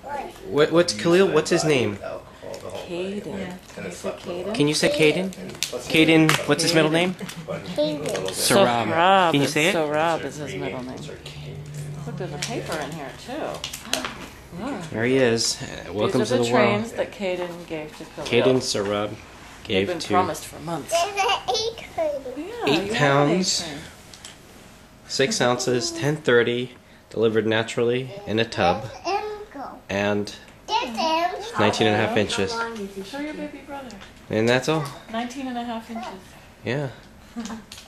What's Khalil? What's his name? Kaden. Yeah. Can you say Kaden? Can you say Kaden? Kaden, what's his middle name? Sarab. Can you say it? Sarab is his middle name. Look, there's a paper in here too. Look. There he is. Welcome These to are the the world. trains that Kaden gave to Khalil. Kaden Sarab They've gave been to promised for months. Yeah, 8 pounds, 6 ounces, 1030, delivered naturally in a tub, and 19 and a half inches. Show your baby brother. And that's all. 19 and a half inches. Yeah.